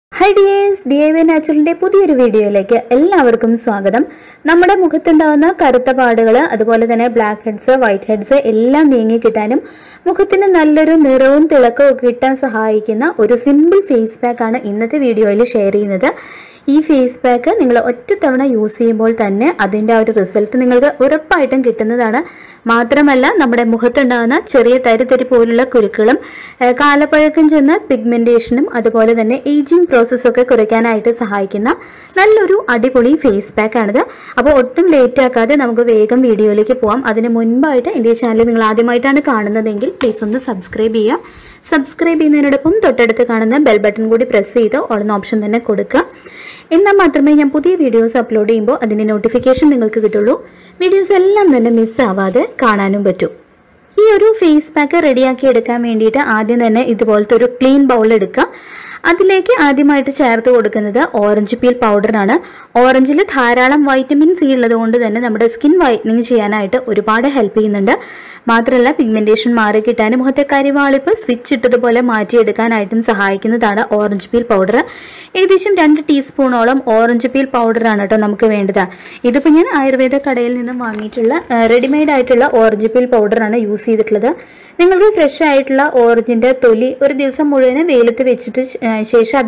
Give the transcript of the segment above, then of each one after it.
Hi dears, DIY Natural's പുതിയൊരു വീഡിയോയിലേക്ക് എല്ലാവർക്കും സ്വാഗതം. നമ്മുടെ മുഖത്തുണ്ടാവുന്ന കറുത്ത പാടുകൾ, അതുപോലെ തന്നെ ബ്ലാക്ക് ഹെഡ്സ്, വൈറ്റ് ഹെഡ്സ് എല്ലാം നീങ്ങി കിട്ടാനും മുഖത്തിന് നല്ലൊരു നിറവും തിളക്കവും കിട്ടാൻ സഹായിക്കുന്ന ഒരു സിമ്പിൾ ഫേസ് പാക്ക് ആണ് ഇന്നത്തെ വീഡിയോയിൽ ഷെയർ ചെയ്യുന്നത്. ഈ ഫേസ് പാക്ക് നിങ്ങൾ ഒറ്റ തവണ യൂസ് ചെയ്യുമ്പോൾ തന്നെ അതിന്റെ ആ ഒരു റിസൾട്ട് നിങ്ങൾക്ക് ഉറപ്പായിട്ടും കിട്ടുന്നതാണ്. മാത്രമല്ല നമ്മുടെ മുഖത്തുണ്ടാകുന്ന ചെറിയ തരിതരി പോലുള്ള കുരുക്കളും കാലപ്പഴക്കം ചെന്ന പിഗ്മെന്റേഷനും അതുപോലെ തന്നെ ഏജിംഗ് പ്രോസസ് ഒക്കെ കുറയ്ക്കാനായിട്ട് സഹായിക്കുന്ന നല്ലൊരു അടിപൊളി ഫേസ് പാക്ക് ആണിത്. അപ്പോൾ ഒട്ടും ലേറ്റ് ആക്കാതെ നമുക്ക് വേഗം വീഡിയോയിലേക്ക് പോകാം. അതിന് മുൻപായിട്ട് എൻ്റെ ചാനൽ നിങ്ങൾ ആദ്യമായിട്ടാണ് കാണുന്നതെങ്കിൽ പ്ലീസ് ഒന്ന് സബ്സ്ക്രൈബ് ചെയ്യുക. സബ്സ്ക്രൈബ് ചെയ്യുന്നതിനോടൊപ്പം തൊട്ടടുത്ത് കാണുന്ന ബെൽ ബട്ടൺ കൂടി പ്രസ് ചെയ്ത് ഓൾ എന്ന ഓപ്ഷൻ തന്നെ കൊടുക്കുക. എന്നാൽ മാത്രമേ ഞാൻ പുതിയ വീഡിയോസ് അപ്ലോഡ് ചെയ്യുമ്പോൾ അതിൻ്റെ നോട്ടിഫിക്കേഷൻ നിങ്ങൾക്ക് കിട്ടുള്ളൂ. വീഡിയോസ് എല്ലാം തന്നെ മിസ്സാവാതെ കാണാനും പറ്റും. ഈ ഒരു ഫേസ് പാക്ക് റെഡിയാക്കി എടുക്കാൻ വേണ്ടിയിട്ട് ആദ്യം തന്നെ ഇതുപോലത്തെ ഒരു ക്ലീൻ ബൗൾ എടുക്കുക. അതിലേക്ക് ആദ്യമായിട്ട് ചേർത്ത് കൊടുക്കുന്നത് ഓറഞ്ച് പീൽ പൗഡറാണ്. ഓറഞ്ചിൽ ധാരാളം വൈറ്റമിൻ സി ഉള്ളത് കൊണ്ട് തന്നെ നമ്മുടെ സ്കിൻ വൈറ്റനിങ് ചെയ്യാനായിട്ട് ഒരുപാട് ഹെൽപ്പ് ചെയ്യുന്നുണ്ട്. മാത്രമല്ല പിഗ്മെന്റേഷൻ മാറി കിട്ടാനും മുഖത്തെ കരിവാളിപ്പ് സ്വിച്ച് ഇട്ടതുപോലെ മാറ്റിയെടുക്കാനായിട്ടും സഹായിക്കുന്നതാണ് ഓറഞ്ച് പീൽ പൗഡർ. ഏകദേശം 2 ടീസ്പൂണോളം ഓറഞ്ച് പീൽ പൗഡറാണ് കേട്ടോ നമുക്ക് വേണ്ടത്. ഇതിപ്പോൾ ഞാൻ ആയുർവേദ കടയിൽ നിന്നും വാങ്ങിയിട്ടുള്ള റെഡിമെയ്ഡ് ആയിട്ടുള്ള ഓറഞ്ച് പീൽ പൗഡറാണ് യൂസ് ചെയ്തിട്ടുള്ളത്. നിങ്ങൾക്ക് ഫ്രഷ് ആയിട്ടുള്ള ഓറഞ്ചിൻ്റെ തൊലി ഒരു ദിവസം മുഴുവൻ വെയിലത്ത് വെച്ചിട്ട് ശേഷം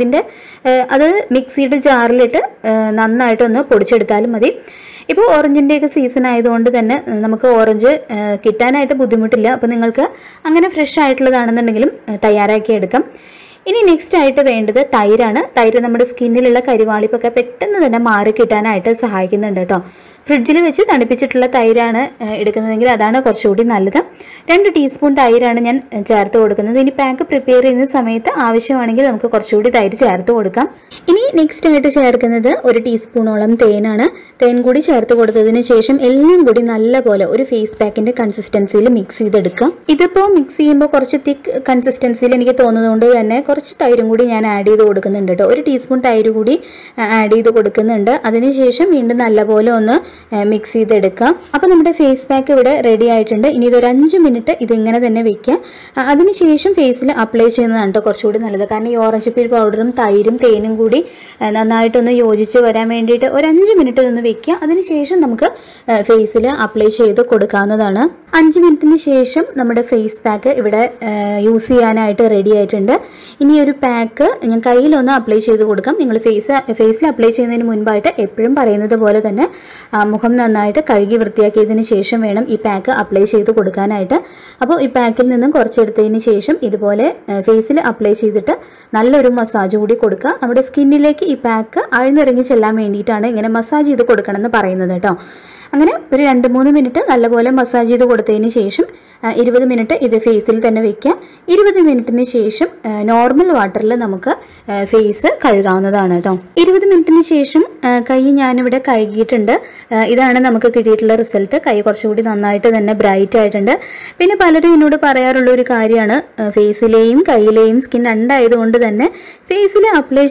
അത് മിക്സിയുടെ ജാറിലിട്ട് നന്നായിട്ടൊന്ന് പൊടിച്ചെടുത്താലും മതി. ഇപ്പോൾ ഓറഞ്ചിൻ്റെയൊക്കെ സീസൺ ആയതുകൊണ്ട് തന്നെ നമുക്ക് ഓറഞ്ച് കിട്ടാനായിട്ട് ബുദ്ധിമുട്ടില്ല. അപ്പോൾ നിങ്ങൾക്ക് അങ്ങനെ ഫ്രഷ് ആയിട്ടുള്ളതാണെന്നുണ്ടെങ്കിലും തയ്യാറാക്കി എടുക്കാം. ഇനി നെക്സ്റ്റ് ആയിട്ട് വേണ്ടത് തൈരാണ്. തൈര് നമ്മുടെ സ്കിന്നിലുള്ള കരിവാളിപ്പൊക്കെ പെട്ടെന്ന് തന്നെ മാറി കിട്ടാനായിട്ട് സഹായിക്കുന്നുണ്ട് കേട്ടോ. ഫ്രിഡ്ജിൽ വെച്ച് തണുപ്പിച്ചിട്ടുള്ള തൈരാണ് എടുക്കുന്നതെങ്കിൽ അതാണ് കുറച്ചുകൂടി നല്ലത്. 2 ടീസ്പൂൺ തൈരാണ് ഞാൻ ചേർത്ത് കൊടുക്കുന്നത്. ഇനി പാക്ക് പ്രിപ്പയർ ചെയ്യുന്ന സമയത്ത് ആവശ്യമാണെങ്കിൽ നമുക്ക് കുറച്ചുകൂടി തൈര് ചേർത്ത് കൊടുക്കാം. ഇനി നെക്സ്റ്റ് ആയിട്ട് ചേർക്കുന്നത് 1 ടീസ്പൂണോളം തേനാണ്. തേൻ കൂടി ചേർത്ത് കൊടുത്തതിന് ശേഷം എല്ലാം കൂടി നല്ലപോലെ ഒരു ഫേസ് പാക്കിന്റെ കൺസിസ്റ്റൻസിയിൽ മിക്സ് ചെയ്തെടുക്കാം. ഇതിപ്പോൾ മിക്സ് ചെയ്യുമ്പോൾ കുറച്ച് തിക്ക് കൺസിസ്റ്റൻസിയിൽ എനിക്ക് തോന്നുന്നതുകൊണ്ട് തന്നെ കുറച്ച് തൈരും കൂടി ഞാൻ ആഡ് ചെയ്ത് കൊടുക്കുന്നുണ്ട് കേട്ടോ. 1 ടീസ്പൂൺ തൈര് കൂടി ആഡ് ചെയ്ത് കൊടുക്കുന്നുണ്ട്. അതിനുശേഷം വീണ്ടും നല്ലപോലെ ഒന്ന് മിക്സ് ചെയ്തെടുക്കാം. അപ്പോൾ നമ്മുടെ ഫേസ് പാക്ക് ഇവിടെ റെഡി ആയിട്ടുണ്ട്. ഇനി ഇതൊരു 5 മിനിറ്റ് ഇതിങ്ങനെ തന്നെ വെക്കാം. അതിനുശേഷം ഫേസിൽ അപ്ലൈ ചെയ്യുന്നതാണ് കേട്ടോ കുറച്ചുകൂടി നല്ലത്. കാരണം ഈ ഓറഞ്ച് പീൽ പൗഡറും തൈരും തേനും കൂടി നന്നായിട്ടൊന്ന് യോജിച്ച് വരാൻ വേണ്ടിയിട്ട് ഒരു 5 മിനിറ്റ് ഇതൊന്ന് വെക്കുക. അതിനുശേഷം നമുക്ക് ഫേസിൽ അപ്ലൈ ചെയ്ത് കൊടുക്കാവുന്നതാണ്. 5 മിനിറ്റിന് ശേഷം നമ്മുടെ ഫേസ് പാക്ക് ഇവിടെ യൂസ് ചെയ്യാനായിട്ട് റെഡി ആയിട്ടുണ്ട്. ഇനി ഒരു പാക്ക് ഞാൻ കയ്യിലൊന്ന് അപ്ലൈ ചെയ്ത് കൊടുക്കാം. നിങ്ങൾ ഫേസിൽ അപ്ലൈ ചെയ്യുന്നതിന് മുൻപായിട്ട് എപ്പോഴും പറയുന്നത് പോലെ തന്നെ മുഖം നന്നായിട്ട് കഴുകി വൃത്തിയാക്കിയതിന് ശേഷം വേണം ഈ പാക്ക് അപ്ലൈ ചെയ്ത് കൊടുക്കാനായിട്ട്. അപ്പോൾ ഈ പാക്കിൽ നിന്നും കുറച്ചെടുത്തതിന് ശേഷം ഇതുപോലെ ഫേസിൽ അപ്ലൈ ചെയ്തിട്ട് നല്ലൊരു മസാജ് കൂടി കൊടുക്കുക. നമ്മുടെ സ്കിന്നിലേക്ക് ഈ പാക്ക് ആഴ്ന്നിറങ്ങി ചെല്ലാൻ വേണ്ടിയിട്ടാണ് ഇങ്ങനെ മസാജ് ചെയ്ത് കൊടുക്കണം എന്ന് പറയുന്നത് കേട്ടോ. അങ്ങനെ ഒരു 2-3 മിനിറ്റ് നല്ലപോലെ മസാജ് ചെയ്ത് കൊടുത്തതിന് ശേഷം 20 മിനിറ്റ് ഇത് ഫേസിൽ തന്നെ വെക്കുക. 20 മിനിറ്റിന് ശേഷം നോർമൽ വാട്ടറിൽ നമുക്ക് ഫേസ് കഴുകാവുന്നതാണ് കേട്ടോ. 20 മിനിറ്റിന് ശേഷം കൈ ഞാനിവിടെ കഴുകിയിട്ടുണ്ട്. ഇതാണ് നമുക്ക് കിട്ടിയിട്ടുള്ള റിസൾട്ട്. കൈ കുറച്ചുകൂടി നന്നായിട്ട് തന്നെ ബ്രൈറ്റ് ആയിട്ടുണ്ട്. പിന്നെ പലരും എന്നോട് പറയാറുള്ള ഒരു കാര്യമാണ് ഫേസിലെയും കൈയിലെയും സ്കിൻ രണ്ടായതുകൊണ്ട് തന്നെ ഫേസിൽ അപ്ലൈ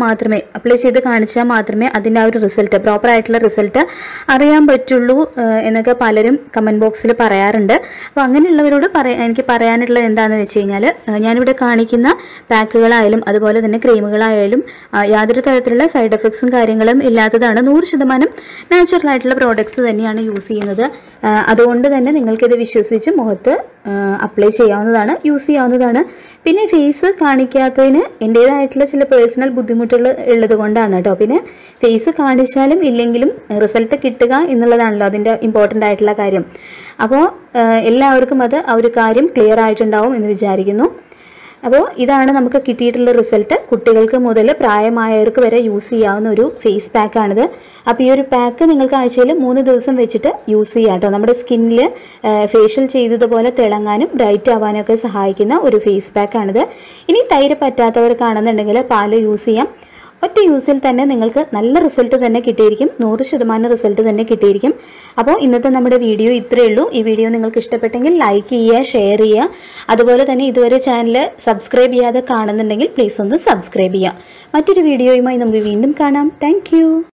ചെയ്ത് കാണിച്ചാൽ മാത്രമേ അതിൻ്റെ ആ ഒരു റിസൾട്ട് പ്രോപ്പറായിട്ടുള്ള റിസൾട്ട് അറിയാൻ പറ്റുള്ളൂ എന്നൊക്കെ പലരും കമൻറ്റ് ബോക്സിൽ പറയാറുണ്ട്. അപ്പോൾ അങ്ങനെയുള്ളവരോട് എനിക്ക് പറയാനുള്ളത് എന്താണെന്ന് വെച്ച് കഴിഞ്ഞാൽ ഞാനിവിടെ കാണിക്കുന്ന പാക്കുകളായാലും അതുപോലെ തന്നെ ക്രീമുകളായാലും യാതൊരു തരത്തിലുള്ള സൈഡ് എഫക്ട്സും കാര്യങ്ങളും ഇല്ലാത്തതാണ്. 100% നാച്ചുറൽ ആയിട്ടുള്ള പ്രോഡക്ട്സ് തന്നെയാണ് യൂസ് ചെയ്യുന്നത്. അതുകൊണ്ട് തന്നെ നിങ്ങൾക്കിത് വിശ്വസിച്ച് മുഖത്ത് അപ്ലൈ ചെയ്യാവുന്നതാണ്, യൂസ് ചെയ്യാവുന്നതാണ്. പിന്നെ ഫേസ് കാണിക്കാത്തതിന് എൻ്റേതായിട്ടുള്ള ചില പേഴ്സണൽ ബുദ്ധിമുട്ടുകൾ ഉള്ളത് കൊണ്ടാണ് കേട്ടോ. പിന്നെ ഫേസ് കാണിച്ചാലും ഇല്ലെങ്കിലും റിസൾട്ട് കിട്ടുക എന്നുള്ളതാണല്ലോ അതിൻ്റെ ഇമ്പോർട്ടൻ്റ് ആയിട്ടുള്ള കാര്യം. അപ്പോൾ എല്ലാവർക്കും ആ ഒരു കാര്യം ക്ലിയർ ആയിട്ടുണ്ടാവും എന്ന് വിചാരിക്കുന്നു. അപ്പോൾ ഇതാണ് നമുക്ക് കിട്ടിയിട്ടുള്ള റിസൾട്ട്. കുട്ടികൾക്ക് മുതൽ പ്രായമായവർക്ക് വരെ യൂസ് ചെയ്യാവുന്ന ഒരു ഫേസ് പാക്കാണിത്. അപ്പോൾ ഈ ഒരു പാക്ക് നിങ്ങൾക്ക് ആഴ്ചയിൽ 3 ദിവസം വെച്ചിട്ട് യൂസ് ചെയ്യാം കേട്ടോ. നമ്മുടെ സ്കിന്നിൽ ഫേഷ്യൽ ചെയ്തതുപോലെ തിളങ്ങാനും ബ്രൈറ്റ് ആവാനും ഒക്കെ സഹായിക്കുന്ന ഒരു ഫേസ് പാക്കാണിത്. ഇനി തൈര് പറ്റാത്തവർക്കാണെന്നുണ്ടെങ്കിൽ പാല് യൂസ് ചെയ്യാം. ഒറ്റ യൂസിൽ തന്നെ നിങ്ങൾക്ക് നല്ല റിസൾട്ട് തന്നെ കിട്ടിയിരിക്കും. 100% റിസൾട്ട് തന്നെ കിട്ടിയിരിക്കും. അപ്പോൾ ഇന്നത്തെ നമ്മുടെ വീഡിയോ ഇത്രയേ ഉള്ളൂ. ഈ വീഡിയോ നിങ്ങൾക്ക് ഇഷ്ടപ്പെട്ടെങ്കിൽ ലൈക്ക് ചെയ്യുക, ഷെയർ ചെയ്യുക. അതുപോലെ തന്നെ ഇതുവരെ ചാനൽ സബ്സ്ക്രൈബ് ചെയ്യാതെ കാണുന്നുണ്ടെങ്കിൽ പ്ലീസ് ഒന്ന് സബ്സ്ക്രൈബ് ചെയ്യുക. മറ്റൊരു വീഡിയോയുമായി നമുക്ക് വീണ്ടും കാണാം. താങ്ക്